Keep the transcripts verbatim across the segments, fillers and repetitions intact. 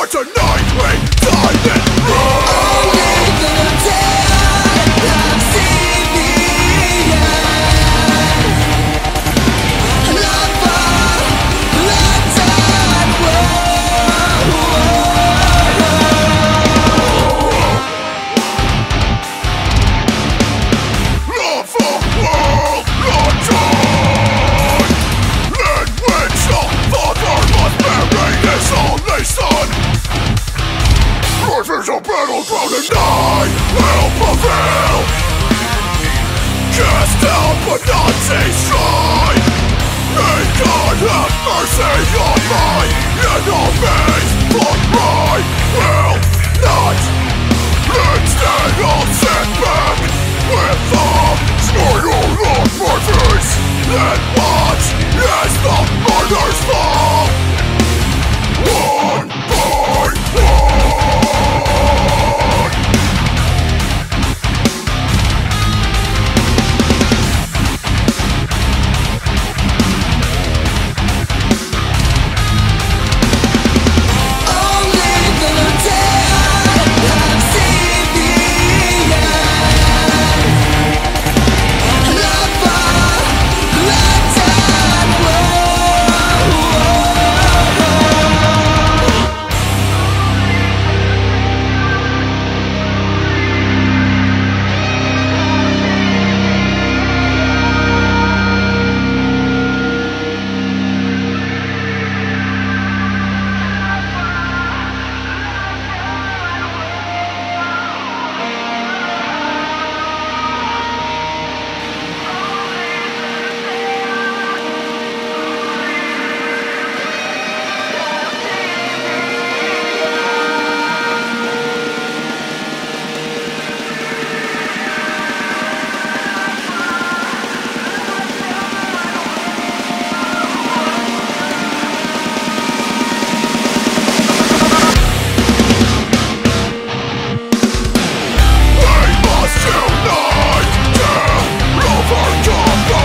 For tonight we dive in room. Only the dead have seen the end. Love for the dead world. Love for world, Lord God, in which the Father must bury his only Son. Life is a battleground and I will prevail. Cast down but not say strive. May God have mercy on my enemies, but I will not. Instead I'll sit back with them, smile on my face, then watch as the murders fall, one by one. Only the dead have seen the end. Love for the dead world.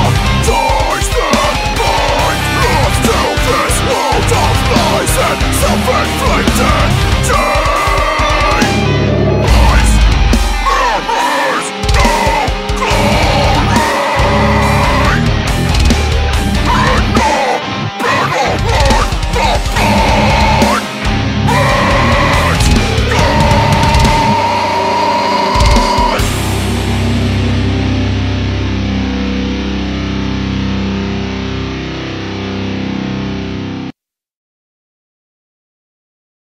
Lies and